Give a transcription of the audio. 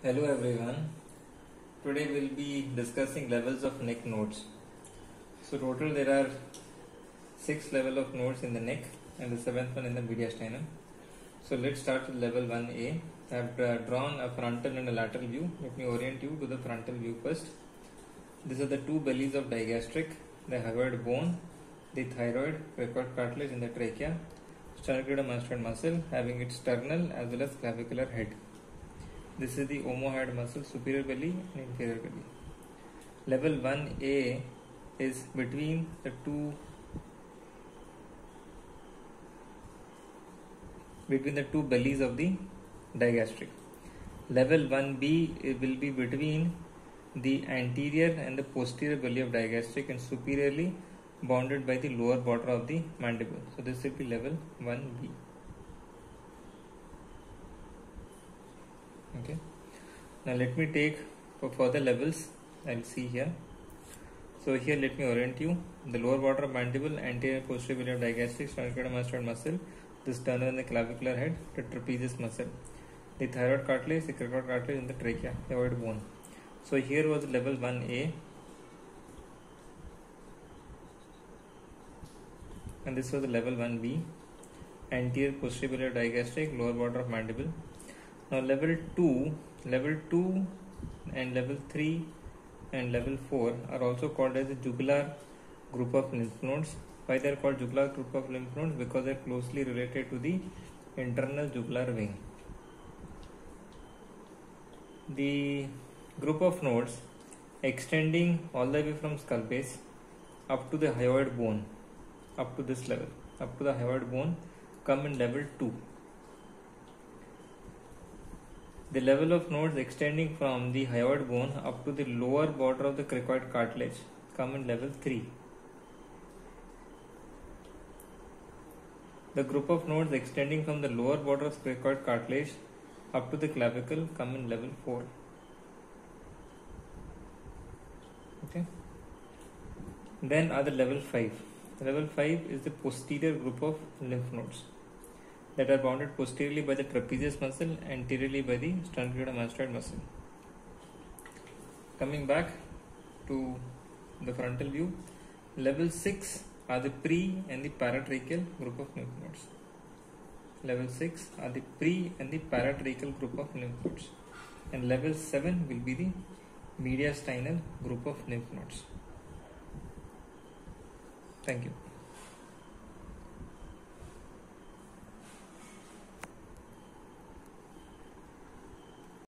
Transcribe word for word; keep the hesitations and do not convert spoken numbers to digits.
Hello everyone. Today we'll be discussing levels of neck nodes. So total there are six level of nodes in the neck and the seventh one in the mediastinum. So let's start with level one A. I have uh, drawn a frontal and a lateral view. Let me orient you to the frontal view first. These are the two bellies of digastric, the hyoid bone, the thyroid, cricoid cartilage in the trachea, sternocleidomastoid muscle having its sternal as well as clavicular head. This is the omohyoid muscle, superior belly and inferior belly. Level one A is between the two between the two bellies of the digastric. Level one B will be between the anterior and the posterior belly of digastric and superiorly bounded by the lower border of the mandible. So this will be level one B. Okay. Now let me take for further levels. I'll see here. So here let me orient you. The lower border of mandible, anterior and posterior belly of digastric, sternocleidomastoid muscle, the sternum and the clavicular head, the trapezius muscle, the thyroid cartilage, the cricoid cartilage in the trachea, the hyoid bone. So here was level one A, and this was the level one B, anterior posterior belly of digastric, lower border of mandible. Now level two, level two and level three and level four are also called as the jugular group of lymph nodes. Why they are called jugular group of lymph nodes? Because they are closely related to the internal jugular vein. The group of nodes extending all the way from skull base up to the hyoid bone, up to this level, up to the hyoid bone, come in level two. The level of nodes extending from the hyoid bone up to the lower border of the cricoid cartilage come in level three. The group of nodes extending from the lower border of cricoid cartilage up to the clavicle come in level four. Okay. Then are the level five. Level five is the posterior group of lymph nodes that are bounded posteriorly by the trapezius muscle, anteriorly by the sternocleidomastoid muscle. Coming back to the frontal view, level six are the pre and the paratracheal group of lymph nodes. Level six are the pre and the paratracheal group of lymph nodes. And level seven will be the mediastinal group of lymph nodes. Thank you.